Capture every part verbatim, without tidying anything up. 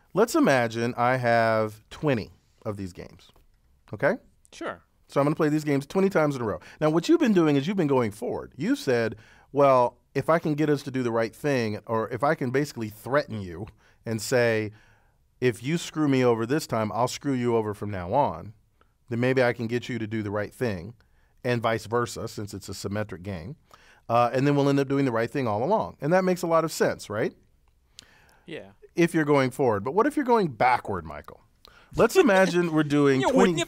Let's imagine I have twenty of these games, okay? Sure. So I'm going to play these games twenty times in a row. Now, what you've been doing is you've been going forward. You said, well, if I can get us to do the right thing, or if I can basically threaten you and say, if you screw me over this time, I'll screw you over from now on, then maybe I can get you to do the right thing, and vice versa, since it's a symmetric game. Uh, and then we'll end up doing the right thing all along. And that makes a lot of sense, right? Yeah. If you're going forward. But what if you're going backward, Michael? Let's imagine we're doing twenty.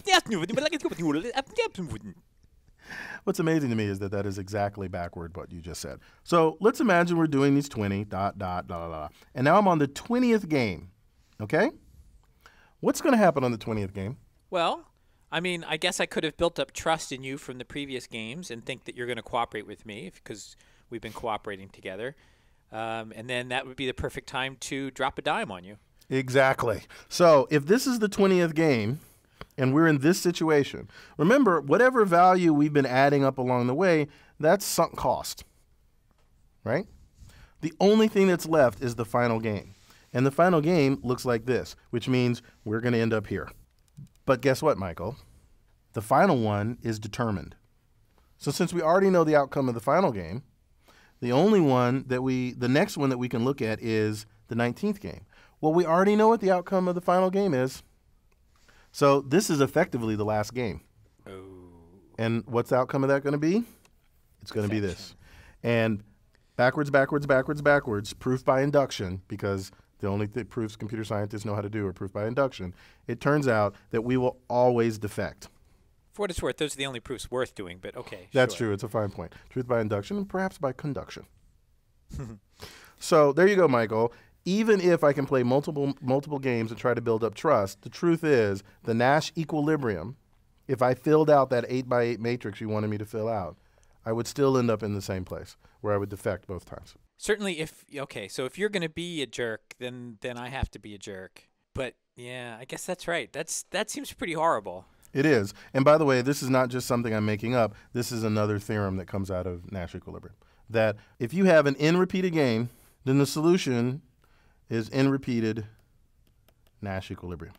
What's amazing to me is that that is exactly backward what you just said. So let's imagine we're doing these twenty, dot, dot, dot, dot, dot. And now I'm on the twentieth game, okay? What's going to happen on the twentieth game? Well, I mean, I guess I could have built up trust in you from the previous games and think that you're going to cooperate with me because we've been cooperating together. Um, and then that would be the perfect time to drop a dime on you. Exactly. So if this is the twentieth game and we're in this situation, remember, whatever value we've been adding up along the way, that's sunk cost, right? The only thing that's left is the final game. And the final game looks like this, which means we're going to end up here. But guess what, Michael? The final one is determined. So since we already know the outcome of the final game, the only one that we, the next one that we can look at is the nineteenth game. Well, we already know what the outcome of the final game is. So this is effectively the last game. Oh. And what's the outcome of that going to be? It's going to be this. And backwards, backwards, backwards, backwards, proof by induction, because the only th- proofs computer scientists know how to do are proof by induction. It turns out that we will always defect. For what it's worth, those are the only proofs worth doing, but okay. That's sure. true. It's a fine point. Truth by induction and perhaps by conduction. So there you go, Michael. Even if I can play multiple multiple games and try to build up trust, the truth is the Nash equilibrium, if I filled out that eight by eight matrix you wanted me to fill out, I would still end up in the same place where I would defect both times. Certainly if, okay, so if you're going to be a jerk, then then I have to be a jerk. But yeah, I guess that's right. That's That seems pretty horrible. It is. And by the way, this is not just something I'm making up. This is another theorem that comes out of Nash equilibrium. That if you have an n repeated game, then the solution is n repeated Nash equilibrium.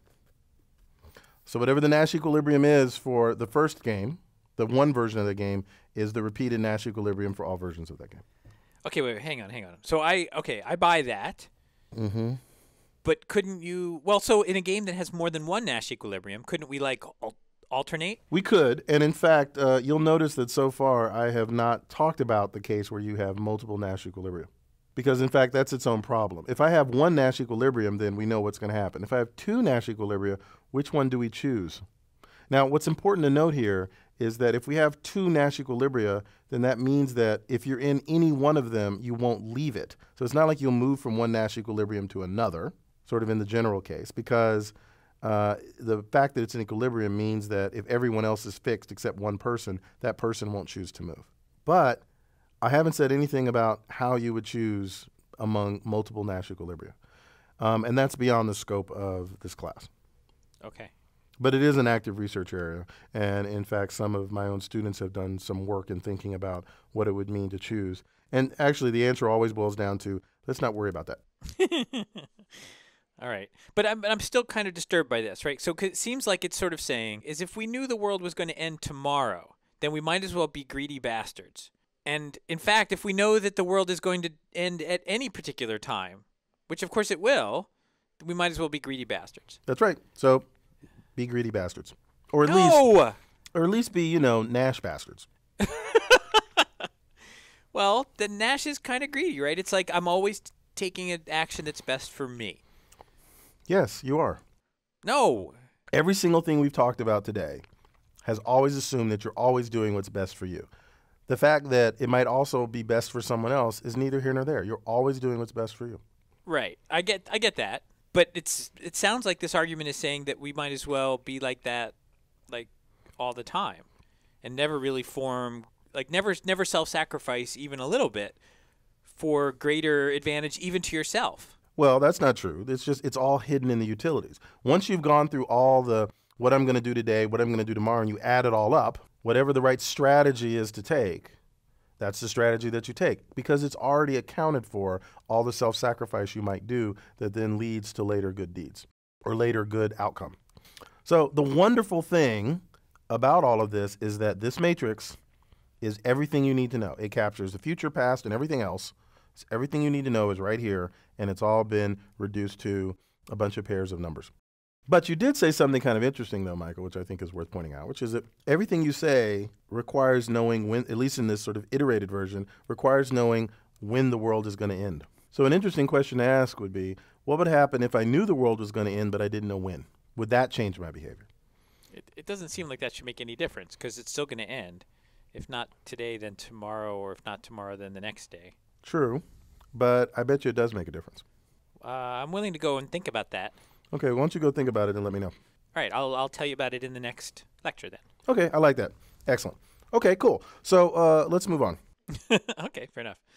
So whatever the Nash equilibrium is for the first game, the one version of the game is the repeated Nash equilibrium for all versions of that game. Okay, wait, wait, hang on, hang on. So I, okay, I buy that. Mm-hmm. But couldn't you, well, so in a game that has more than one Nash equilibrium, couldn't we, like, al- alternate? We could. And in fact, uh, you'll notice that so far I have not talked about the case where you have multiple Nash equilibrium. Because, in fact, that's its own problem. If I have one Nash equilibrium, then we know what's going to happen. If I have two Nash equilibria, which one do we choose? Now, what's important to note here is that if we have two Nash equilibria, then that means that if you're in any one of them, you won't leave it. So it's not like you'll move from one Nash equilibrium to another, sort of in the general case, because uh, the fact that it's in equilibrium means that if everyone else is fixed except one person, that person won't choose to move. But I haven't said anything about how you would choose among multiple Nash equilibria. Um, and that's beyond the scope of this class. Okay. But it is an active research area. And in fact, some of my own students have done some work in thinking about what it would mean to choose. And actually, the answer always boils down to, let's not worry about that. All right. But I'm, I'm still kind of disturbed by this, right? So 'cause it seems like it's sort of saying is if we knew the world was going to end tomorrow, then we might as well be greedy bastards. And in fact, if we know that the world is going to end at any particular time, which of course it will, we might as well be greedy bastards. That's right. So be greedy bastards. Or at no! least or at least be, you know, Nash bastards. Well, then Nash is kind of greedy, right? It's like I'm always t- taking an action that's best for me. Yes, you are. No. Every single thing we've talked about today has always assumed that you're always doing what's best for you. The fact that it might also be best for someone else is neither here nor there. You're always doing what's best for you. Right. I get I get that. But it's it sounds like this argument is saying that we might as well be like that like all the time and never really form like never never self-sacrifice even a little bit for greater advantage even to yourself. Well, that's not true. It's just it's all hidden in the utilities. Once you've gone through all the what I'm going to do today, what I'm going to do tomorrow, and you add it all up, whatever the right strategy is to take, That's the strategy that you take because it's already accounted for all the self-sacrifice you might do that then leads to later good deeds or later good outcome. So the wonderful thing about all of this is that this matrix is everything you need to know. It captures the future, past, and everything else. It's everything you need to know is right here, and it's all been reduced to a bunch of pairs of numbers. But you did say something kind of interesting, though, Michael, which I think is worth pointing out, which is that everything you say requires knowing when, at least in this sort of iterated version, requires knowing when the world is going to end. So an interesting question to ask would be, what would happen if I knew the world was going to end, but I didn't know when? Would that change my behavior? It, it doesn't seem like that should make any difference because it's still going to end. If not today, then tomorrow, or if not tomorrow, then the next day. True, but I bet you it does make a difference. Uh, I'm willing to go and think about that. Okay, why don't you go think about it and let me know. All right, I'll I'll tell you about it in the next lecture then. Okay, I like that. Excellent. Okay, cool. So uh, let's move on. Okay, fair enough.